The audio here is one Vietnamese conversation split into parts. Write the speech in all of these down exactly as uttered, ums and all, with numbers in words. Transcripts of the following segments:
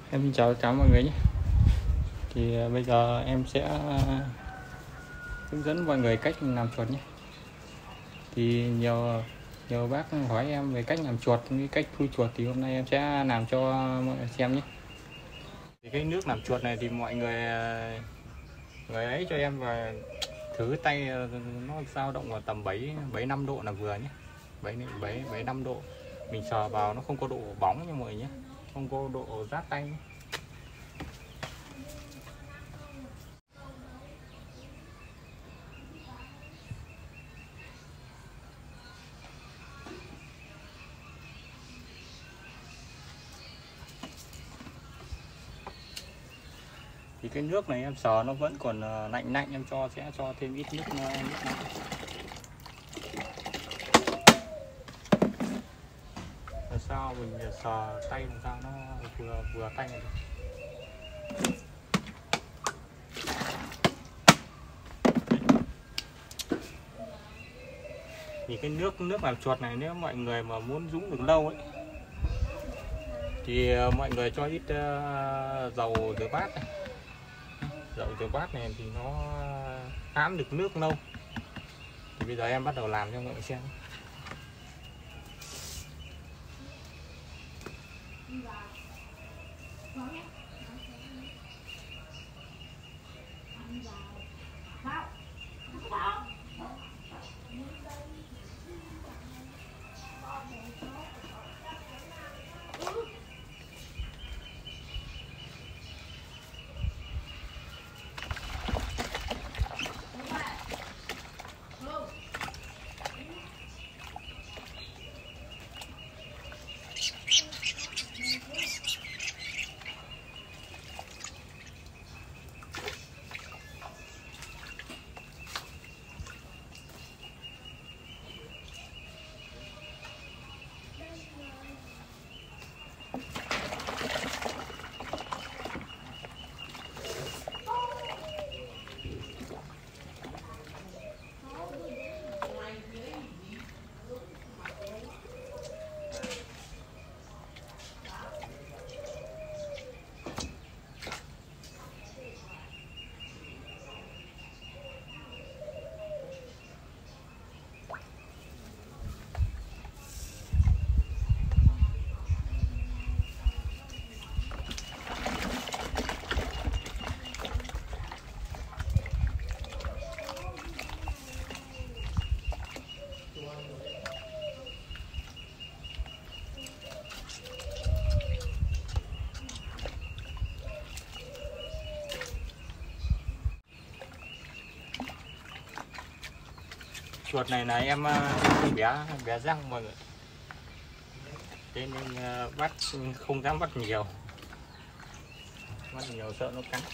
Em xin chào tất cả mọi người nhé. Thì uh, bây giờ em sẽ uh, hướng dẫn mọi người cách làm chuột nhé. Thì nhiều nhiều bác hỏi em về cách làm chuột, với cách thui chuột, thì hôm nay em sẽ làm cho mọi người xem nhé. Thì cái nước làm chuột này thì mọi người uh, người ấy cho em và thử tay, uh, nó dao động vào tầm bảy bảy năm độ là vừa nhé. bảy bảy bảy năm độ. Mình sờ vào nó không có độ bóng nha mọi người nhé, không có độ rát tay nhé. Thì cái nước này em sờ nó vẫn còn lạnh lạnh, em cho sẽ cho thêm ít nước, nước lạnh. Làm sao mình sờ tay làm sao nó vừa vừa tay này. Thì cái nước nước làm chuột này, nếu mọi người mà muốn dũng được lâu ấy thì mọi người cho ít uh, dầu rửa bát này. Dầu rửa bát này thì nó hãm được nước lâu. Thì bây giờ em bắt đầu làm cho mọi người xem. Chuột này là em bé bé răng mọi người, thế nên bắt không dám bắt nhiều, bắt nhiều sợ nó cắn.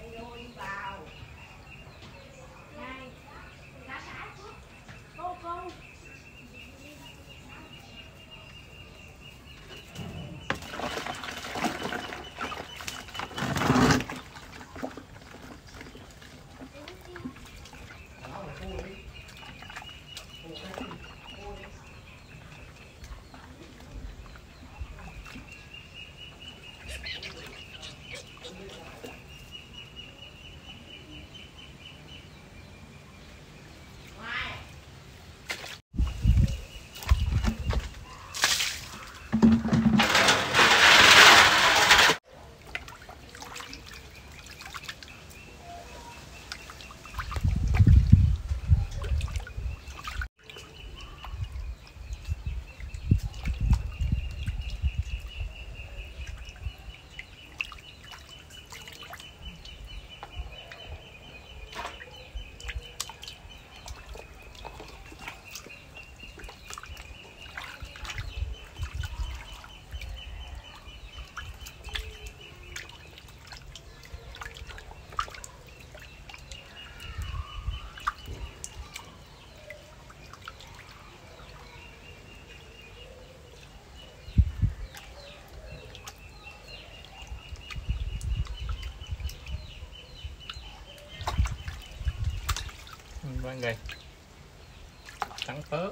Mọi người trắng phớ.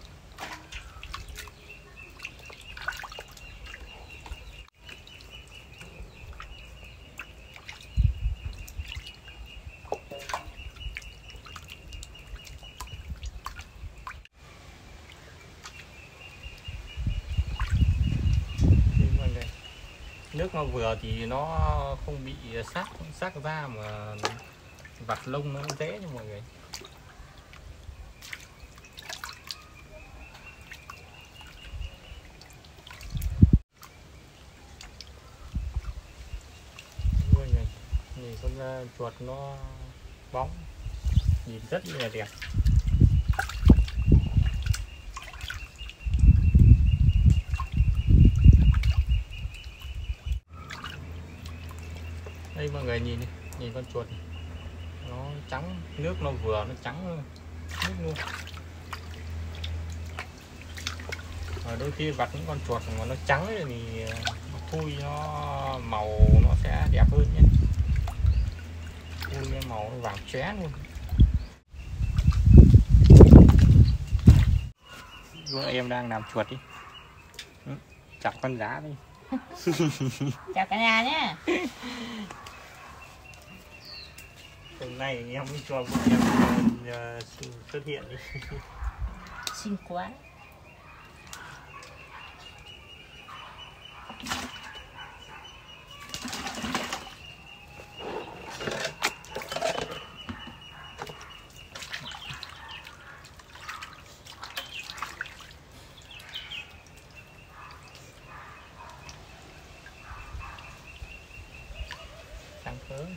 Nước nó vừa thì nó không bị sát sát da mà vặt lông nó dễ cho mọi người. Mọi người nhìn con chuột nó bóng, nhìn rất là đẹp. Đây mọi người nhìn đi, nhìn con chuột này. Nó trắng, nước nó vừa, nó trắng nước luôn. Và đôi khi vặt những con chuột mà nó trắng thì nó thui, nó màu nó sẽ đẹp hơn nhé. Thui màu nó vàng chóe luôn. Bữa em đang làm chuột đi, chọc con giá đi. Chào cả nhà nhé. Hôm nay em mới cho bọn em uh, xuất hiện đi. Xinh quá. Sáng sớm.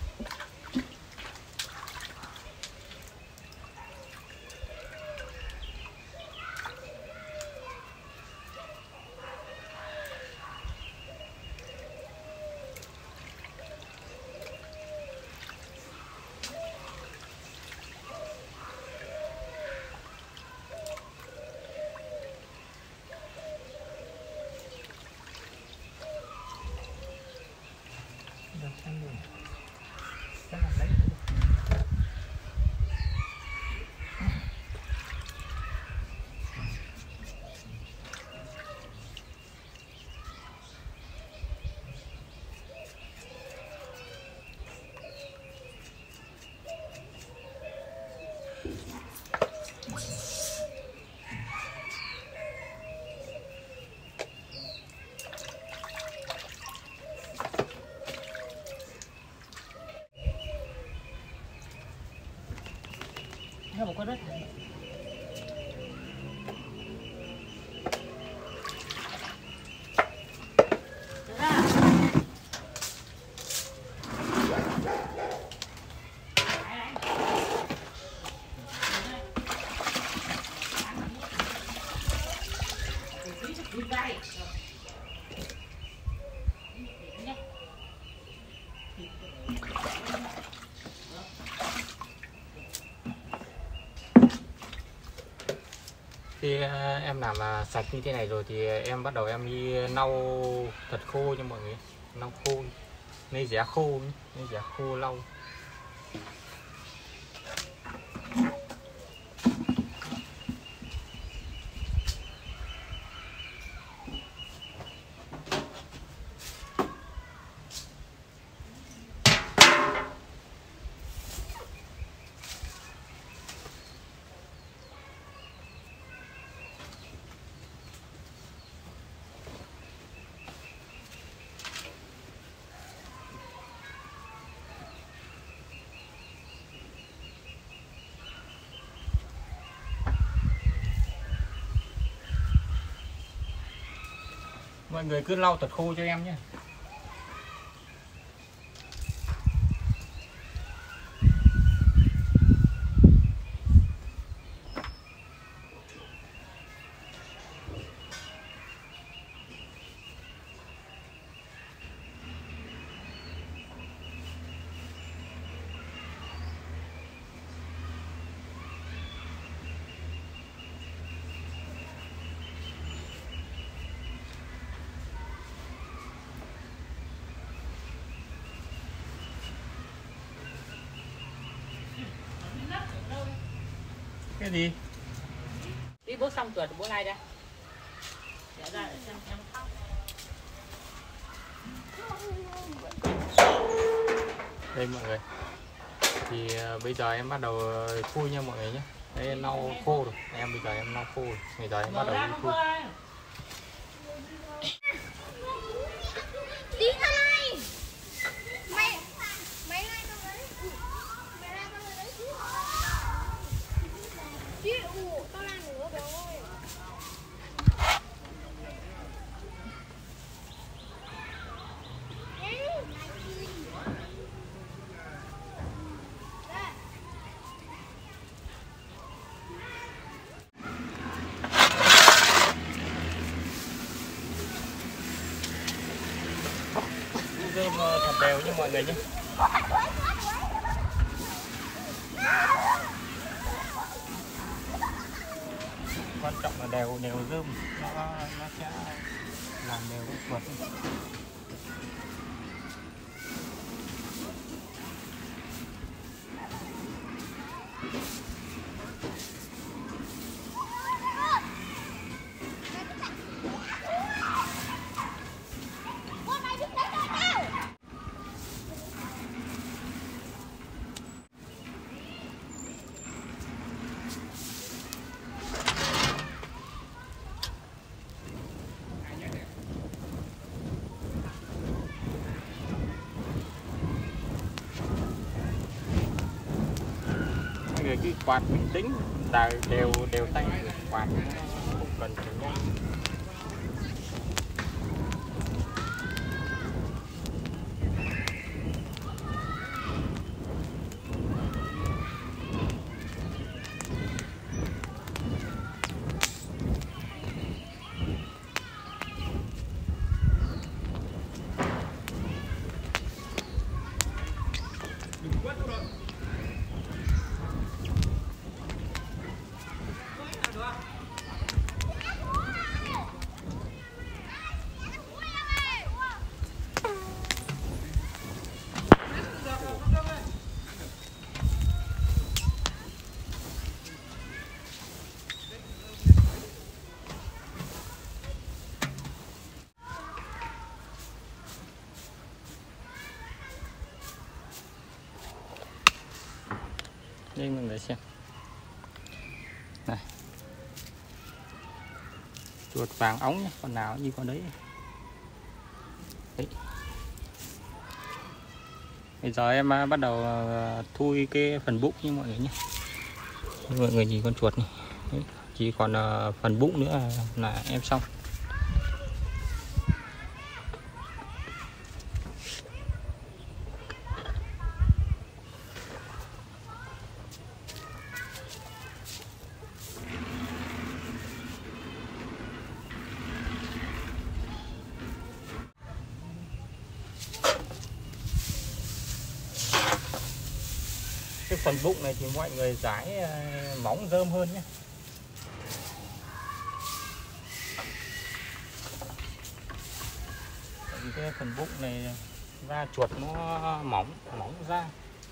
Nó một con đất. Khi em làm sạch như thế này rồi thì em bắt đầu em đi lau thật khô cho mọi người, lau khô, lấy giá khô, lấy giá khô lau. Mọi người cứ lau thật khô cho em nhé. Cái gì? Đi bố xong chuột bố lai ra. Để ra để xem em khóc. Đây mọi người. Thì uh, bây giờ em bắt đầu khui nha mọi người nhé. Đây em lau khô rồi. Em bây giờ em lau khô rồi. Bây giờ em bắt đầu đi khui. rơm thật đều như mọi người nhé. Quan trọng là đều đều rơm, nó nó sẽ làm đều cái chuột. Cái quạt bình tĩnh là đều đều tay, quạt không cần phải nhanh. Đây mọi người xem này, chuột vàng óng nhé, con nào như con đấy. Đấy. Bây giờ em bắt đầu thui cái phần bụng như mọi người nhé. Mọi người nhìn con chuột này. Đấy. Chỉ còn phần bụng nữa là, là em xong. Cái phần bụng này thì mọi người rải móng rơm hơn nhé. Tại vì cái phần bụng này da chuột nó mỏng mỏng ra.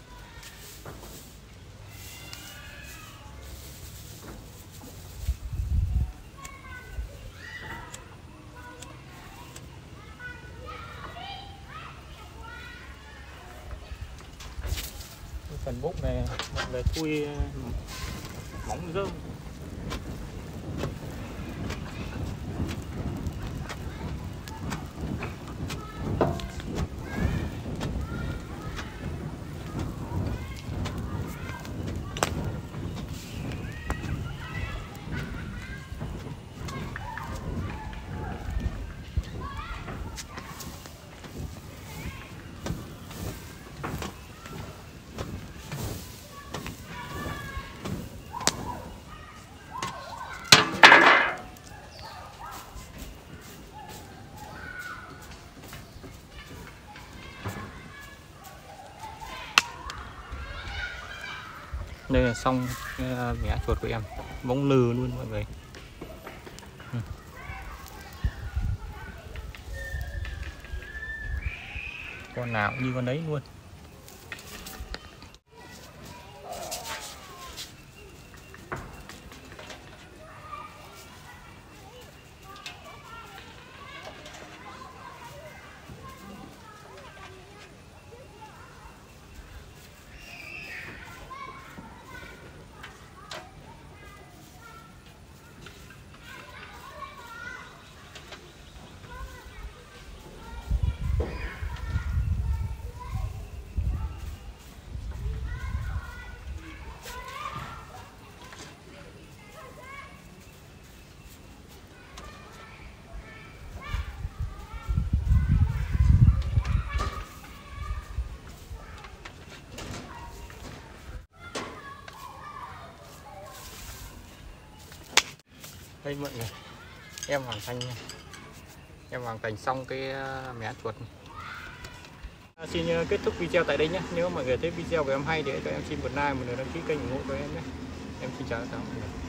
Phần bụng này mọi người thui móng rơm. Đây là xong cái mẻ chuột của em, bóng lừ luôn mọi người. Ừ. Con nào cũng như con đấy luôn. Đây mọi người, em hoàn thành em hoàn thành xong cái mẻ chuột này. Xin kết thúc video tại đây nhé. Nếu mọi người thấy video của em hay thì hãy cho em xin một like, một lượt đăng ký kênh ủng hộ cho em nhé. Em xin chào các bạn.